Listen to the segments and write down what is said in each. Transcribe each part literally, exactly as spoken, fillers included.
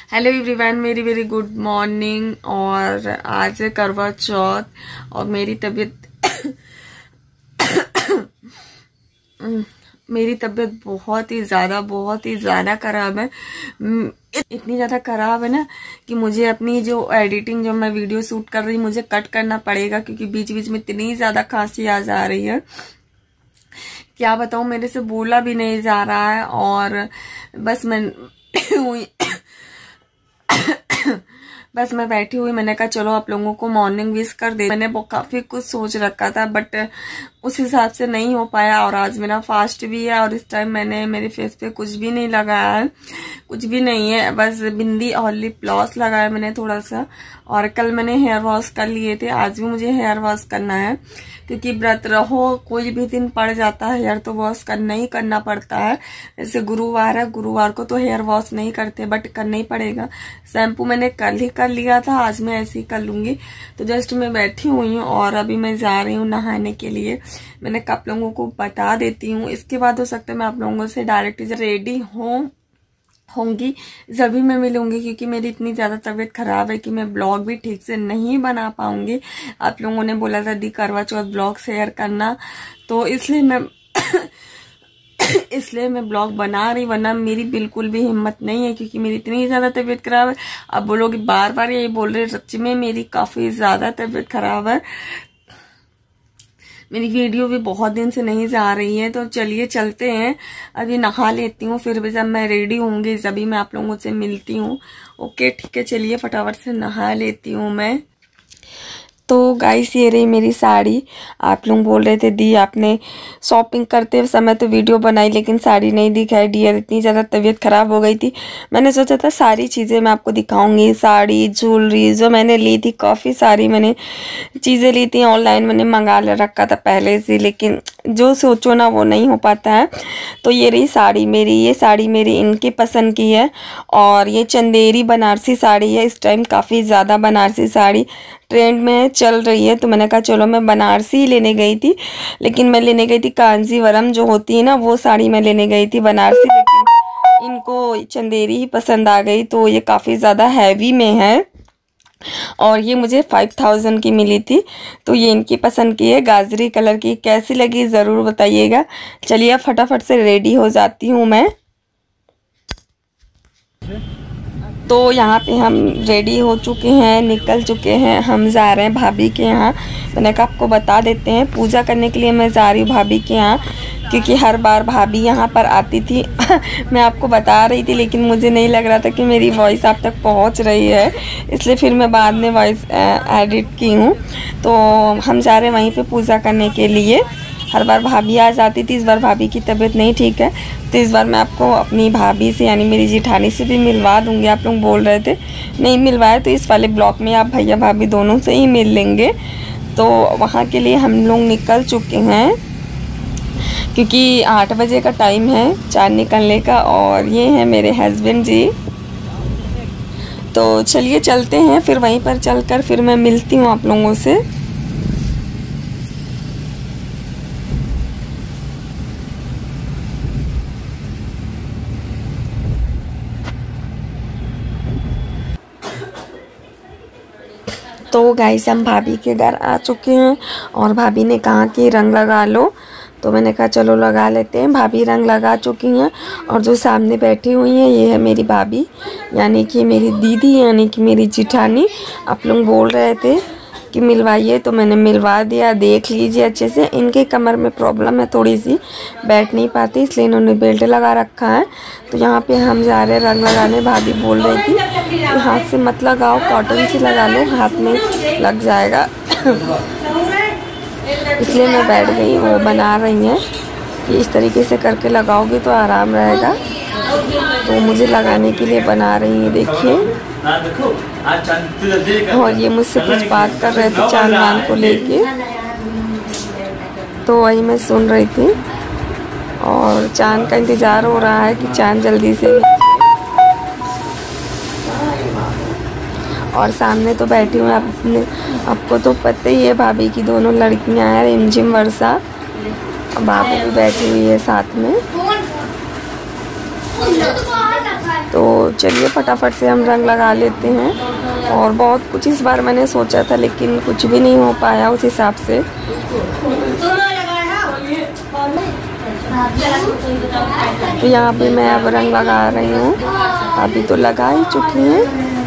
Hello everyone, मेरी very good morning. और आज है करवा चौथ और मेरी तबीयत मेरी तबीयत बहुत ही ज़्यादा बहुत ही ज़्यादा खराब है। इतनी ज़्यादा खराब है ना कि मुझे अपनी जो एडिटिंग, जो मैं वीडियो शूट कर रही, मुझे कट करना पड़ेगा क्योंकि बीच बीच में इतनी ज़्यादा खांसी आ जा रही है, क्या बताऊँ। मेरे से बोला भी नहीं जा रहा है और बस मैं बस मैं बैठी हुई, मैंने कहा चलो आप लोगों को मॉर्निंग विश कर दे। मैंने काफी कुछ सोच रखा था बट उस हिसाब से नहीं हो पाया। और आज मेरा फास्ट भी है और इस टाइम मैंने मेरे फेस पे कुछ भी नहीं लगाया है, कुछ भी नहीं है, बस बिंदी और लिप ग्लॉस लगाया मैंने थोड़ा सा। और कल मैंने हेयर वॉश कर लिए थे, आज भी मुझे हेयर वॉश करना है क्योंकि व्रत रहो कोई भी दिन पड़ जाता है, हेयर तो वॉश करना ही करना पड़ता है। जैसे गुरुवार है, गुरुवार को तो हेयर वॉश नहीं करते बट करना ही पड़ेगा। शैम्पू मैंने कल ही कर लिया था, आज मैं ऐसे ही कर लूंगी। तो जस्ट मैं बैठी हुई हूँ और अभी मैं जा रही हूँ नहाने के लिए। मैंने आप लोगों को बता देती हूँ, इसके बाद हो सकता है मैं आप लोगों से डायरेक्ट रेडी हूँ होंगी जब मैं मिलूंगी क्योंकि मेरी इतनी ज्यादा तबीयत खराब है कि मैं ब्लॉग भी ठीक से नहीं बना पाऊंगी। आप लोगों ने बोला था दी करवा चौथ ब्लॉग शेयर करना, तो इसलिए मैं इसलिए मैं ब्लॉग बना रही, वरना मेरी बिल्कुल भी हिम्मत नहीं है क्योंकि मेरी इतनी ज्यादा तबीयत खराब है। अब बोलोगे बार बार यही बोल रहे, सच में मेरी काफी ज्यादा तबीयत खराब है। मेरी वीडियो भी बहुत दिन से नहीं जा रही है, तो चलिए चलते हैं। अभी नहा लेती हूँ, फिर भी जब मैं रेडी होंगी तभी मैं आप लोगों से मिलती हूँ। ओके ठीक है, चलिए फटाफट से नहा लेती हूँ मैं। तो गाइस ये रही मेरी साड़ी। आप लोग बोल रहे थे दी आपने शॉपिंग करते समय तो वीडियो बनाई लेकिन साड़ी नहीं दिखाई डियर, इतनी ज़्यादा तबीयत ख़राब हो गई थी। मैंने सोचा था सारी चीज़ें मैं आपको दिखाऊंगी, साड़ी ज्वेलरी जो मैंने ली थी, काफ़ी सारी मैंने चीज़ें ली थी ऑनलाइन, मैंने मंगा रखा था पहले से, लेकिन जो सोचो ना वो नहीं हो पाता है। तो ये रही साड़ी मेरी, ये साड़ी मेरी इनकी पसंद की है और ये चंदेरी बनारसी साड़ी है। इस टाइम काफ़ी ज़्यादा बनारसी साड़ी ट्रेंड में चल रही है, तो मैंने कहा चलो मैं बनारसी ही लेने गई थी, लेकिन मैं लेने गई थी कांजीवरम जो होती है ना, वो साड़ी मैं लेने गई थी बनारसी, लेकिन इनको चंदेरी ही पसंद आ गई। तो ये काफ़ी ज़्यादा हैवी में है और ये मुझे फाइव थाउजेंड की मिली थी, तो ये इनकी पसंद की है, गाजरी कलर की। कैसी लगी ज़रूर बताइएगा। चलिए अब फटाफट से रेडी हो जाती हूँ मैं। तो यहाँ पे हम रेडी हो चुके हैं, निकल चुके हैं, हम जा रहे हैं भाभी के यहाँ। मैंने कहा आपको बता देते हैं, पूजा करने के लिए मैं जा रही हूँ भाभी के यहाँ क्योंकि हर बार भाभी यहाँ पर आती थी मैं आपको बता रही थी लेकिन मुझे नहीं लग रहा था कि मेरी वॉइस आप तक पहुँच रही है, इसलिए फिर मैं बाद में वॉइस एडिट की हूँ। तो हम जा रहे हैं वहीं पर पूजा करने के लिए। हर बार भाभी आ जाती थी, इस बार भाभी की तबीयत नहीं ठीक है, तो इस बार मैं आपको अपनी भाभी से यानी मेरी जिठानी से भी मिलवा दूंगी। आप लोग बोल रहे थे नहीं मिलवाए, तो इस वाले ब्लॉग में आप भैया भाभी दोनों से ही मिल लेंगे। तो वहाँ के लिए हम लोग निकल चुके हैं क्योंकि आठ बजे का टाइम है चार निकलने का, और ये हैं मेरे हस्बैंड जी। तो चलिए चलते हैं, फिर वहीं पर चलकर फिर मैं मिलती हूँ आप लोगों से। तो गाइस हम भाभी के घर आ चुके हैं और भाभी ने कहा कि रंग लगा लो, तो मैंने कहा चलो लगा लेते हैं। भाभी रंग लगा चुकी हैं और जो सामने बैठी हुई हैं ये है मेरी भाभी, यानी कि मेरी दीदी, यानी कि मेरी जिठानी। आप लोग बोल रहे थे कि मिलवाइए, तो मैंने मिलवा दिया। देख लीजिए अच्छे से, इनके कमर में प्रॉब्लम है थोड़ी सी, बैठ नहीं पाती, इसलिए इन्होंने बेल्ट लगा रखा है। तो यहाँ पे हम जा रहे हैं रंग लगाने। भाभी बोल रही थी कि हाथ से मत लगाओ, कॉटन से लगा लो, हाथ में लग जाएगा इसलिए मैं बैठ गई। वो बना रही हैं कि इस तरीके से करके लगाओगे तो आराम रहेगा, तो मुझे लगाने के लिए बना रही हैं, देखिए। और ये मुझसे कुछ बात कर रहे थे चांद वान को लेके, तो वही मैं सुन रही थी और चांद का इंतज़ार हो रहा है कि चांद जल्दी से। और सामने तो बैठी हूँ अपने, आपको तो पता ही है भाभी की दोनों लड़कियाँ हैं, रिमझिम वर्षा, बाबू भी बैठी हुई है साथ में। तो चलिए फटाफट से हम रंग लगा लेते हैं। और बहुत कुछ इस बार मैंने सोचा था लेकिन कुछ भी नहीं हो पाया उस हिसाब से। तो यहाँ पे मैं अब रंग लगा रही हूँ, अभी तो लगा ही चुकी हैं।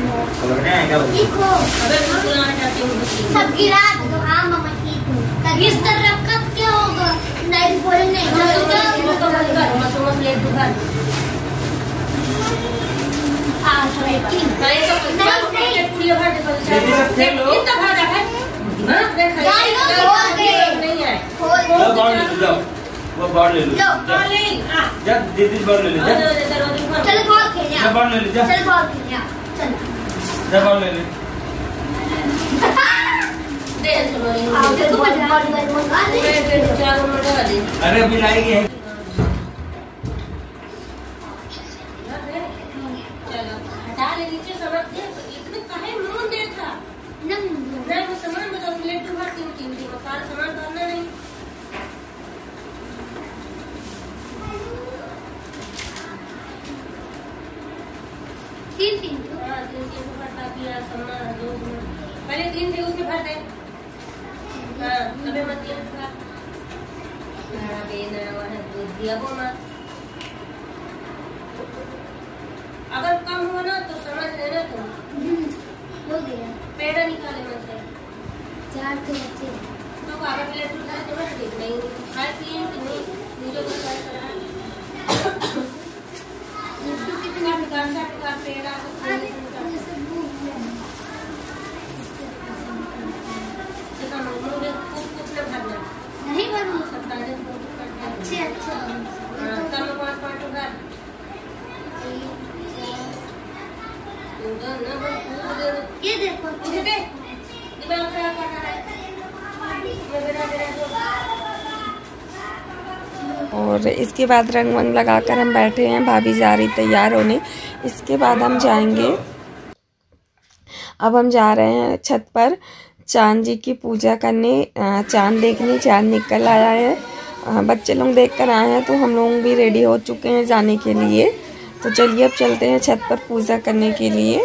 वो बाढ़ ले लो, जा दीदी बाढ़ ले ले, जा चल बाढ़ खेल, जा बाढ़ ले ले, जा चल बाढ़ खेल, चल जा बाढ़ ले ले, दे चलो रे, आओ देखो बाढ़ बाढ़ मंगा दे, चार मंगा दे, अरे अभी लाएगी है, चलो हटा ले नीचे समझ दे, इतने काहे मुंह देखा, ना ना वो सामान बताओ, प्लेट तो भर तीन तीन दिन सारा सामान भरना नहीं। तीन तीन हाँ तीन तीन को भरता किया सामान दो पहले तीन थे उसमें भर दे हाँ अबे मत ये भर ना देना वाला दूध दिया वो मत अगर कम हो ना तो समझ लेना तुम हो गया पेड़ा निकाले मत से चार थे अच्छे तो आगे प्लेट उठाए तो मैं ठीक नहीं खाए पिए कि नहीं मुझे कुछ ट्राई करना कितना प्रकार का प्रकार पेड़ा नहीं भरूं सकता है अच्छे अच्छे सब में पाँच पाँच उधार ये देखो मुझे दे दिमाग खराब करना है मैं बिना बिना और इसके बाद रंग वंग लगाकर हम बैठे हैं, भाभी जा रही तैयार होने। इसके बाद हम जाएंगे, अब हम जा रहे हैं छत पर चांद जी की पूजा करने, चांद देखने। चांद निकल आया है, बच्चे लोग देख कर आए हैं तो हम लोग भी रेडी हो चुके हैं जाने के लिए। तो चलिए अब चलते हैं छत पर पूजा करने के लिए।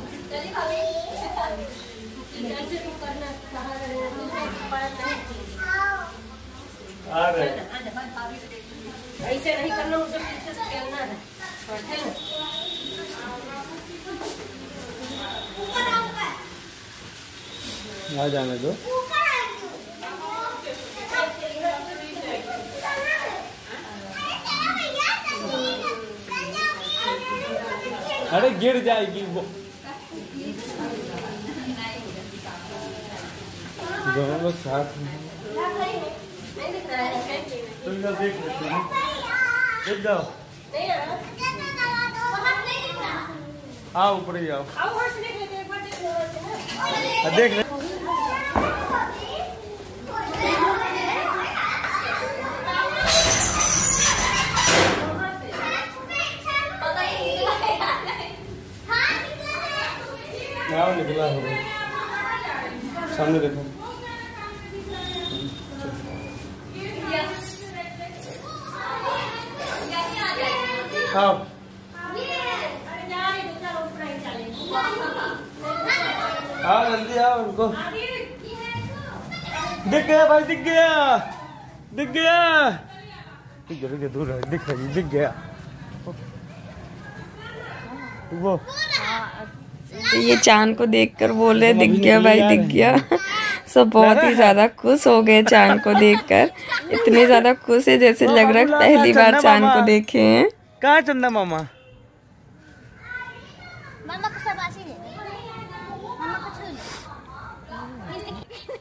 ऐसे नहीं करना, उसे पीछे से खेलना है। आ जाने दो। अरे गिर जाएगी वो। दोनों लोग साथ में तुम लोग देख लेते हो, देख जाओ। आओ ऊपर ही आओ, देख ले। निकला हो सामने देखो। आओ आओ जल्दी आओ, उनको दिख गया भाई, दिख गया दिख गया दिख गया दूर है, दिख रही दिख गया वो। ये चांद को देखकर बोल रहे दिख गया भाई दिख गया। सब बहुत ही ज्यादा खुश हो गए चांद को देखकर, इतने ज्यादा खुश है जैसे लग रहा है पहली बार चांद को देखे हैं। कहाँ चंदा मामा? मामा को शाबाशी दे, मामा को छू ले।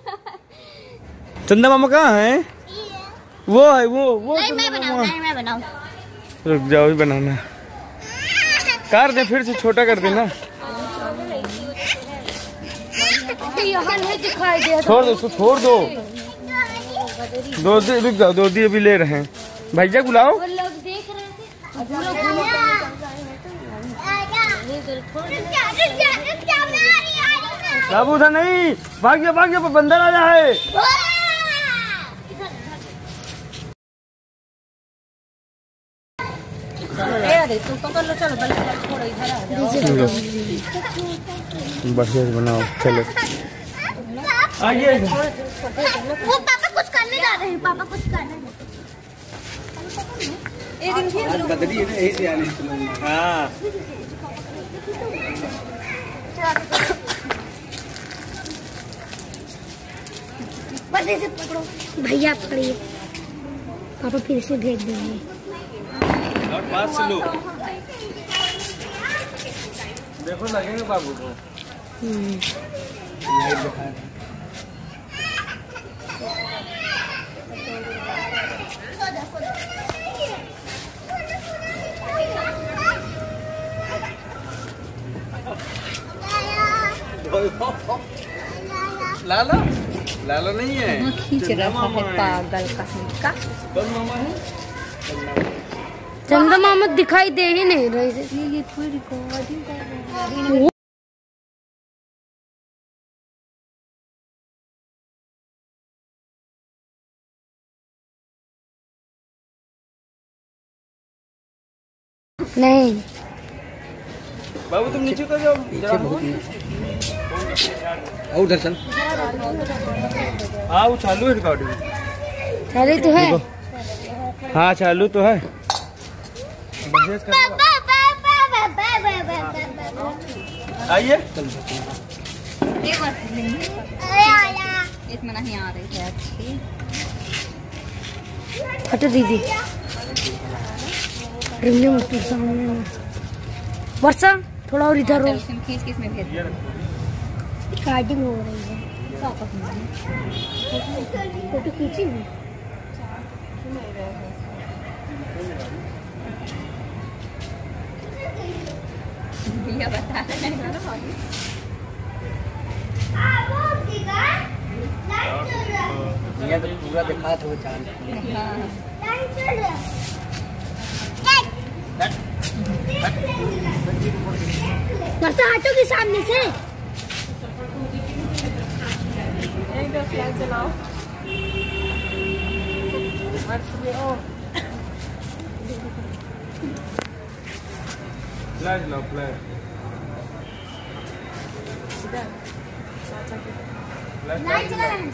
चंदा मामा कहाँ है? वो है वो वो नहीं मैं बनाऊं, नहीं मैं बनाऊं। रुक जाओ, ही बनाना कर दे, फिर से छोटा कर देना। यहाँ नहीं दिखाई दे, छोड़ दो उसको, छोड़ दो। दो दी रुक जाओ, दो दी अभी ले रहे हैं। भैया बुलाओ। वो लोग देख रहे थे। बाबू उधर नहीं, भाग गया भाग गया, बंदर आ जाए। बढ़िया दे तू पकड़ लो। चलो बल्ले थोड़ा इधर आ जाओ। बढ़िया बनाओ चलो आइए। वो पापा कुछ करने जा रहे हैं। पापा कुछ करने एक दिन फिर बदली है ना यही से आने। हाँ बस ऐसे पकड़ो भैया पकड़िए। पापा फिर से भेज देंगे। और पास से लो देखो लगेंगे बाबू को। लाइट दिखा लाला लाला नहीं है खींच रहा है पागल का। मामा है चंदा मामा दिखाई दे ही नहीं रहे। ये कोई रिकॉर्डिंग कर रहा है। नहीं बाबू तुम नीचे कर जाओ और उधर चल। हाँ वो चालू है रिकॉर्डिंग। चालू तो है। हाँ चालू तो है। आइए इसमें नहीं आ रही है अच्छी। हटो दीदी सामने वर्षा थोड़ा और इधर हो। खींच के इसमें भेज रिकॉर्डिंग हो रही है। फोटो खींची भैया बता रहे हैं। ये तो पूरा दिखा था वो चांद। वर्षा हटो के सामने से। एक दो फ्लैग जलाओ। फ्लैश लो फ्लैश लाइट जला रहे हैं।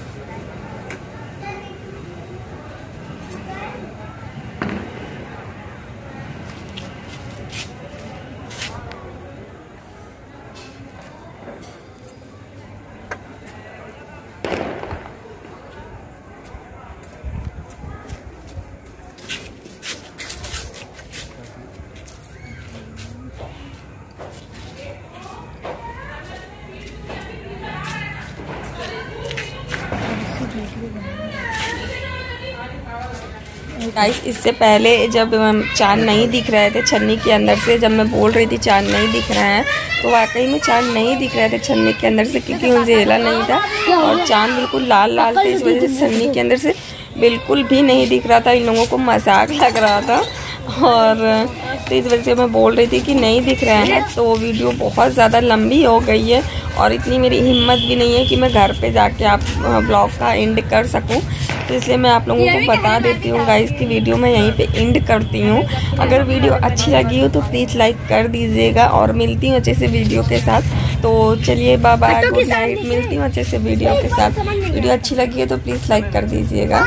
गाइस इससे पहले जब चांद नहीं दिख रहे थे छन्नी के अंदर से, जब मैं बोल रही थी चांद नहीं दिख रहा है, तो वाकई में चांद नहीं दिख रहे थे छन्नी के अंदर से, क्योंकि उंजेला नहीं था और चांद बिल्कुल लाल लाल थे। इस वजह से छन्नी के अंदर से बिल्कुल भी नहीं दिख रहा था। इन लोगों को मजाक लग रहा था और तो इस वजह से मैं बोल रही थी कि नहीं दिख रहा है। तो वीडियो बहुत ज़्यादा लंबी हो गई है और इतनी मेरी हिम्मत भी नहीं है कि मैं घर पे जाके आप ब्लॉग का एंड कर सकूं, तो इसलिए मैं आप लोगों को बता देती हूँ गाइस की वीडियो मैं यहीं पे एंड करती हूँ। अगर वीडियो अच्छी लगी हो तो प्लीज़ लाइक कर दीजिएगा और मिलती हूँ अच्छे से वीडियो के साथ। तो चलिए बाय बाय, गुड नाइट, मिलती हूँ अच्छे से वीडियो के साथ। वीडियो अच्छी लगी है तो प्लीज़ लाइक कर दीजिएगा।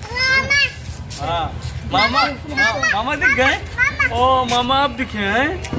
हाँ मामा मामा दिख गए। ओ मामा आप दिखे हैं।